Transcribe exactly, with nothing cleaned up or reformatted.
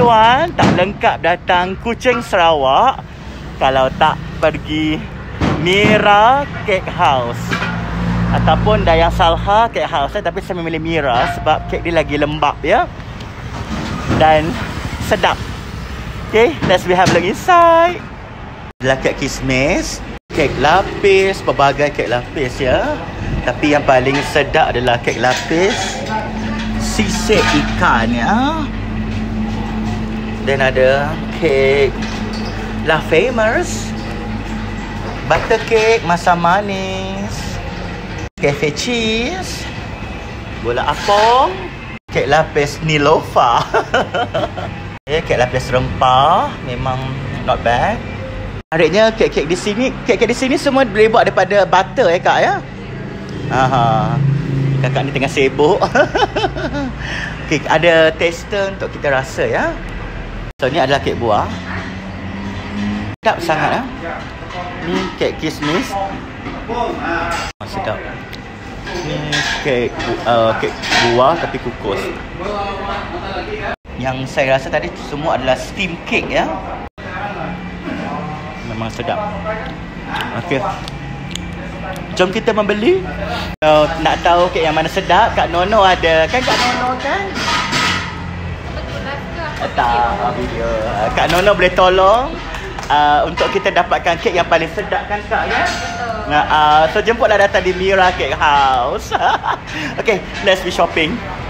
tuan-tuan, tak lengkap datang Kuching Sarawak kalau tak pergi Mira Cake House ataupun Dayang Salha Cake House, eh. Tapi saya memilih Mira sebab kek dia lagi lembap, ya, dan sedap. Okay, let's we have a look inside. Adalah kek kismis, kek lapis, pelbagai kek lapis, ya. Tapi yang paling sedap adalah kek lapis sisik ikan, ya. Dan ada kek La Famous, butter cake, masam manis, cafe cheese, bola apong, kek lapis Nilofa. Okay, kek lapis rempah memang not bad. Menariknya kek-kek di sini, kek-kek di sini semua boleh buat daripada butter, ya kak, ya. Aha. Kakak ni tengah sibuk. Okay, ada tester untuk kita rasa, ya. So ni adalah kek buah. Sedap sangat, ya. Ni kek kismis. Oh, sedap. Ni kek uh, kek buah tapi kukus. Yang saya rasa tadi semua adalah steam cake, ya. Memang sedap. Okey. Jom kita membeli. So, nak tahu kek yang mana sedap, Kak Nono ada. Kan Kak Nono kan? Tak, video. Kak Nono boleh tolong uh, untuk kita dapatkan kek yang paling sedap, kan Kak, ya? Nah, uh, so jemputlah datang di Mira Cake House. Okay, let's be shopping.